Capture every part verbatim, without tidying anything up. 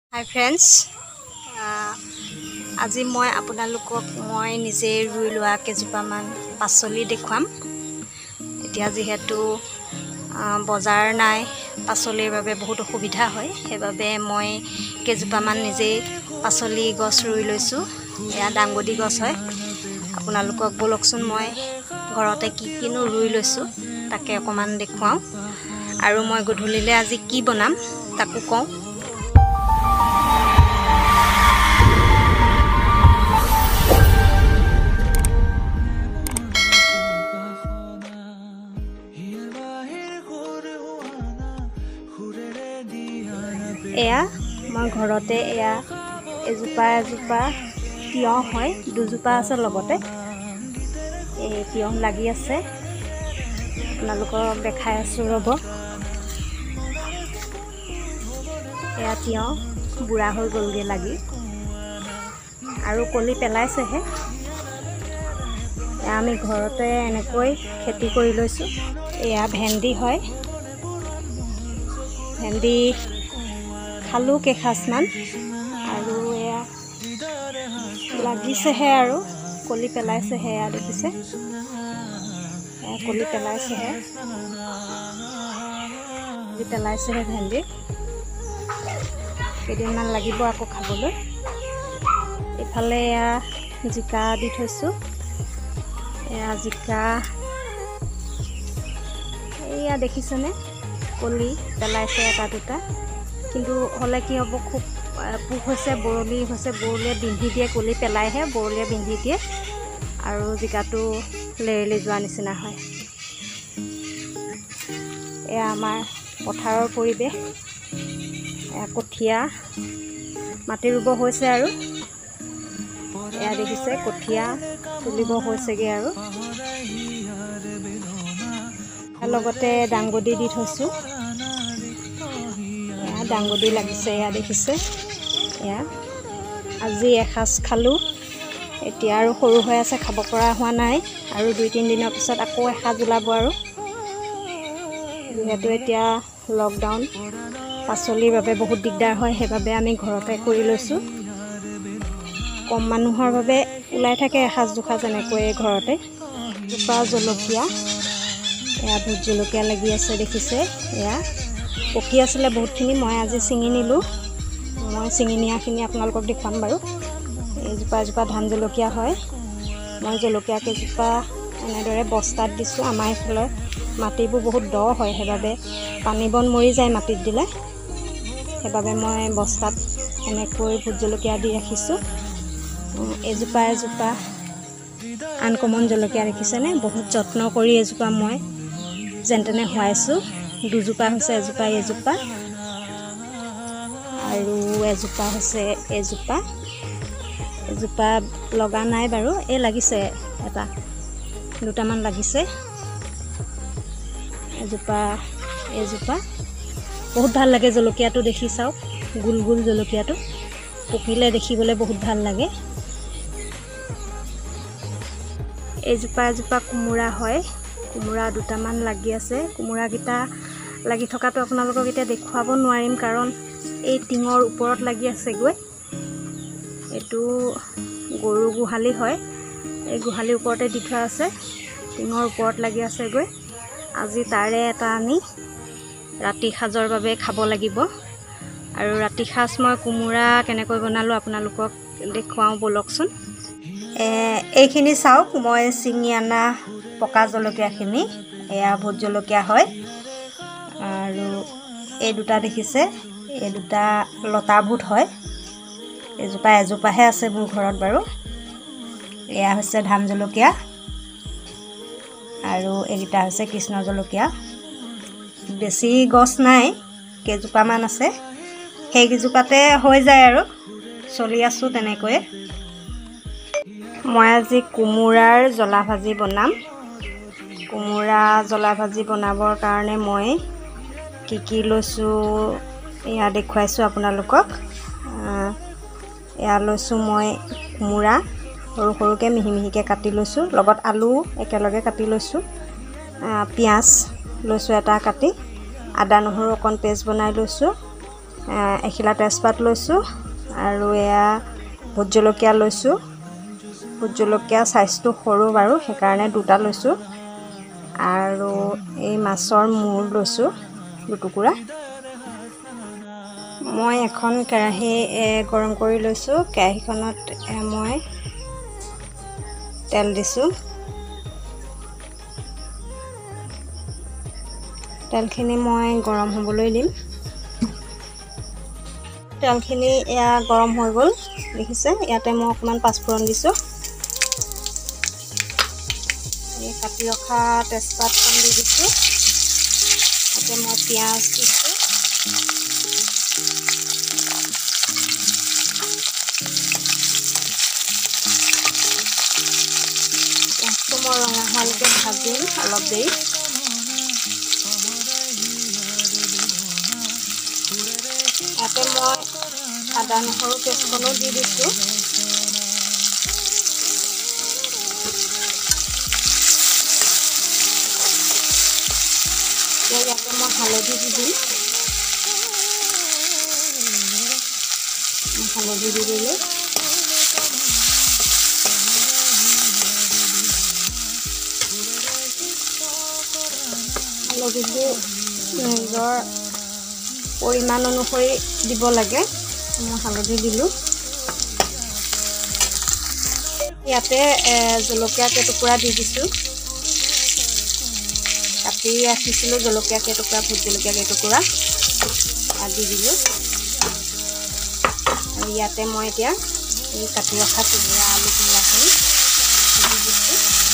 Hi friends, আজি মই আপোনালোকক মই নিজে ৰুই লোৱা কেজোপামান পাচলি দেখুৱাম। এতিয়া যেহেতু বজাৰ নাই, পাচলিৰ বাবে বহুত অসুবিধা হয়, সেইবাবে মই কেজোপামান নিজে পাচলি গছ ৰুই লৈছোঁ। এয়া দাংবডি গছ হয়। আপোনালোকক বলকচোন মই ঘৰতে কি কিনো ৰুই লৈছোঁ তাকে অকণমান দেখুৱাওঁ, আৰু মই গধূলিলৈ আজি কি বনাম তাকো কওঁ। এয়া মই ঘৰতে এয়া এজোপা এজোপা তিয়ঁহ হয়, দুজোপা আছে লগতে। এই তিয়ঁহ লাগি আছে, আপোনালোকক দেখাই আছোঁ ৰ'ব। এয়া তিয়ঁহ বুঢ়া হৈ গ'লগৈ লাগি, আৰু কলি পেলাইছেহে। এয়া আমি ঘৰতে এনেকৈ খেতি কৰি লৈছোঁ। এয়া ভেন্দি হয়, ভেন্দি খালোঁ কেইসাঁজমান, আৰু এয়া লাগিছেহে আৰু কলি পেলাইছেহে। এয়া দেখিছে, এয়া কলি পেলাইছেহে কলি পেলাইছেহে ভেন্দি। কেইদিনমান লাগিব আকৌ খাবলৈ। এইফালে এয়া জিকা দি থৈছোঁ। এয়া জিকা, এয়া দেখিছেনে, কলি পেলাইছে এটা দুটা, কিন্তু হ'লে কি হ'ব, খুব পোক হৈছে, বৰলি হৈছে, বৰলিয়ে বিন্ধি দিয়ে, কলি পেলাইহে বৰলিয়ে বিন্ধি দিয়ে, আৰু জিকাটো লেৰেলি যোৱা নিচিনা হয়। এয়া আমাৰ পথাৰৰ পৰিৱেশ। এয়া কঠীয়া মাটি ৰুব হৈছে, আৰু এয়া দেখিছে কঠীয়া তুলিব হৈছেগৈ, আৰু লগতে দাংবডি দি থৈছোঁ। এয়া দাংবডি লাগিছে, এয়া দেখিছে। এয়া আজি এসাঁজ খালোঁ, এতিয়া আৰু সৰু হৈ আছে, খাব পৰা হোৱা নাই, আৰু দুই তিনিদিনৰ পিছত আকৌ এসাঁজ ওলাব। আৰু যিহেতু এতিয়া লকডাউন, পাচলিৰ বাবে বহুত দিগদাৰ হয়, সেইবাবে আমি ঘৰতে কৰি লৈছোঁ। কম মানুহৰ বাবে ওলাই থাকে এসাঁজ দুসাঁজ এনেকৈ ঘৰতে। জোপা জলকীয়া, এয়া ভোট জলকীয়া লাগি আছে, দেখিছে। এয়া পকি আছিলে বহুতখিনি, মই আজি ছিঙি নিলোঁ। মই ছিঙি নিয়াখিনি আপোনালোকক দেখুৱাম বাৰু। এইজোপা এজোপা ধান জলকীয়া হয়। মই জলকীয়া কেইজোপা এনেদৰে বস্তাত দিছোঁ। আমাৰ এইফালৰ মাটিবোৰ বহুত দ হয়, সেইবাবে পানী বন মৰি যায় মাটিত দিলে, সেইবাবে মই বস্তাত এনেকৈ ভোট জলকীয়া দি ৰাখিছোঁ। এজোপা এজোপা আনকমন জলকীয়া দেখিছেনে, বহুত যত্ন কৰি এজোপা মই যেন তেনে হোৱাইছোঁ। দুজোপা হৈছে, এজোপা এজোপা, আৰু এজোপা হৈছে এজোপা। এজোপা লগা নাই বাৰু, এই লাগিছে এটা দুটামান লাগিছে। এজোপা এজোপা বহুত ভাল লাগে জলকীয়াটো, দেখি চাওক, গোল গোল জলকীয়াটো পকিলে দেখিবলৈ বহুত ভাল লাগে। এজোপা এজোপা কোমোৰা হয়, কোমোৰা দুটামান লাগি আছে। কোমোৰাকেইটা লাগি থকাটো আপোনালোকক এতিয়া দেখুৱাব নোৱাৰিম, কাৰণ এই টিঙৰ ওপৰত লাগি আছেগৈ। এইটো গৰু গোহালি হয়, এই গোহালিৰ ওপৰতে দি থোৱা আছে, টিঙৰ ওপৰত লাগি আছেগৈ। আজি তাৰে এটা আনি ৰাতি সাজৰ বাবে খাব লাগিব। আৰু ৰাতি সাজ মই কোমোৰা কেনেকৈ বনালোঁ আপোনালোকক দেখুৱাওঁ ব'লকচোন। এইখিনি চাওক, মই ছিঙি অনা পকা জলকীয়াখিনি, এয়া ভোট জলকীয়া হয়। আৰু এই দুটা দেখিছে, এই দুটা লতা ভোট হয়। এজোপা এজোপাহে আছে মোৰ ঘৰত বাৰু। এয়া হৈছে ধান জলকীয়া, আৰু এইকেইটা হৈছে কৃষ্ণ জলকীয়া। বেছি গছ নাই, কেইজোপামান আছে, সেইকেইজোপাতে হৈ যায় আৰু চলি আছোঁ তেনেকৈয়ে। মই আজি কোমোৰাৰ জ্বলা ভাজি বনাম। কোমোৰা জ্বলা ভাজি বনাবৰ কাৰণে মই কি কি লৈছোঁ এয়া দেখুৱাইছোঁ আপোনালোকক। এয়া লৈছোঁ মই কোমোৰা, সৰু সৰুকৈ মিহি মিহিকৈ কাটি লৈছোঁ, লগত আলু একেলগে কাটি লৈছোঁ। পিঁয়াজ লৈছোঁ এটা কাটি, আদা নহৰু অকণ পেষ্ট বনাই লৈছোঁ, এখিলা তেজপাত লৈছোঁ আৰু এয়া ভোট জলকীয়া লৈছোঁ। ভোট জলকীয়া চাইজটো সৰু বাৰু, সেইকাৰণে দুটা লৈছোঁ। আৰু এই মাছৰ মূৰ লৈছোঁ দুটুকুৰা। মই এখন কেৰাহী গৰম কৰি লৈছোঁ। কেৰাহীখনত মই তেল দিছোঁ। তেলখিনি মই গৰম হ'বলৈ দিম। তেলখিনি এয়া গৰম হৈ গ'ল দেখিছে। ইয়াতে মই অকণমান পাঁচফোৰণ দিছোঁ। এই কাটি ৰখা তেজপাতখন দি দিছোঁ। ইয়াতে মই পিঁয়াজ দিছোঁ। পিঁয়াজটো মই ৰঙা হোৱালৈকে ভাজিম অলপ দেৰি। ইয়াতে মই আদা নহৰু পেষ্টখনো দি দিছোঁ। ইয়াতে মই হালধি দি দিম। হালধি দি দিলোঁ। হালধিটো নিজৰ পৰিমাণ অনুসৰি দিব লাগে। মই হালধি দিলোঁ। ইয়াতে জলকীয়া কেইটুকুৰা দি দিছোঁ। কাটি ৰাখিছিলোঁ জলকীয়া কেইটুকুৰা, ভোট জলকীয়া কেইটুকুৰা দি দিলোঁ। আৰু ইয়াতে মই এতিয়া এই কাটি ৰখা কোমোৰা আলু কোমোৰাখিনি দি দিছোঁ।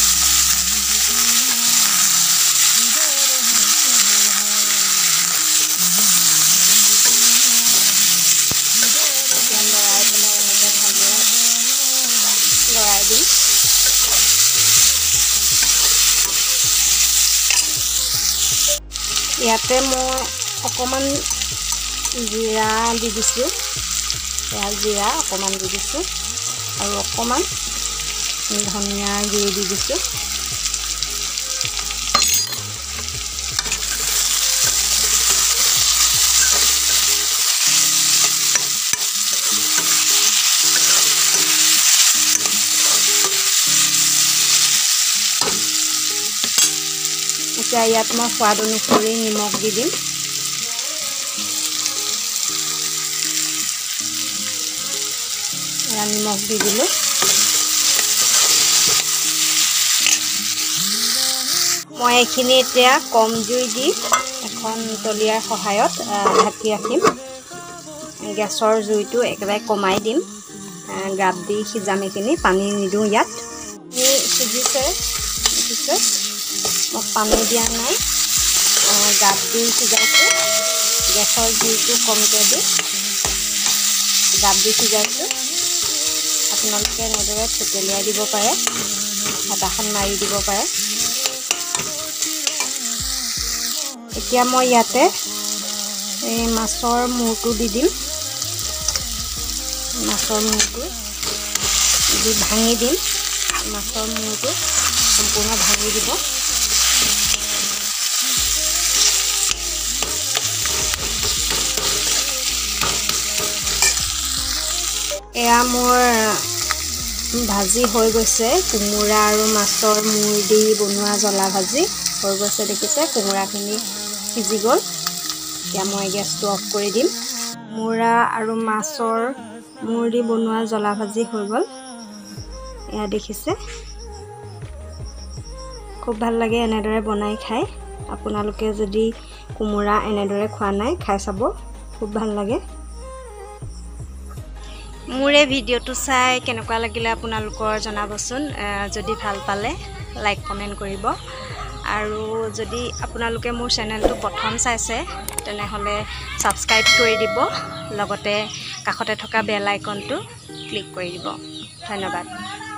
লৰাই দিম। ইয়াতে মই অকণমান জিৰা দি দিছোঁ। এয়া জিৰা অকণমান দি দিছোঁ আৰু অকণমান ধনিয়া গুড়ি দি দিছোঁ। এতিয়া ইয়াত মই সোৱাদ অনুসৰি নিমখ দি দিম। এয়া নিমখ দি দিলোঁ। মই এইখিনি এতিয়া কম জুই দি এখন তলিয়াৰ সহায়ত ঢাকি ৰাখিম। গেছৰ জুইটো একেবাৰে কমাই দিম। গাপ দি সিজাম এইখিনি, পানী নিদিওঁ ইয়াত। সিজিছে দেখিছে, মই পানী দিয়া নাই, গাপ দি সিজাইছোঁ। গেছৰ জুইটো কমকৈ দি গাপ দি সিজাইছোঁ। আপোনালোকে এনেদৰে থেতেলিয়াই দিব পাৰে, হেতাখন মাৰি দিব পাৰে। এতিয়া মই ইয়াতে এই মাছৰ মূৰটো দি দিম। মাছৰ মূৰটো দি ভাঙি দিম। মাছৰ মূৰটো সম্পূৰ্ণ ভাঙি দিব। এয়া মোৰ ভাজি হৈ গৈছে। কোমোৰা আৰু মাছৰ মূৰ দি বনোৱা জ্বলা ভাজি হৈ গৈছে দেখিছে। কোমোৰাখিনি সিজি গ'ল। এতিয়া মই গেছটো অফ কৰি দিম। কোমোৰা আৰু মাছৰ মূৰ দি বনোৱা জ্বলা ভাজি হৈ গ'ল। এয়া দেখিছে, খুব ভাল লাগে এনেদৰে বনাই খাই। আপোনালোকে যদি কোমোৰা এনেদৰে খোৱা নাই, খাই চাব, খুব ভাল লাগে। মোৰ এই ভিডিঅ'টো চাই কেনেকুৱা লাগিলে আপোনালোকৰ জনাবচোন। যদি ভাল পালে লাইক কমেণ্ট কৰিব। আৰু যদি আপোনালোকে মোৰ চেনেলটো প্ৰথম চাইছে তেনেহ'লে ছাবস্ক্ৰাইব কৰি দিব। লগতে কাষতে থকা বেল আইকনটো ক্লিক কৰি দিব। ধন্যবাদ।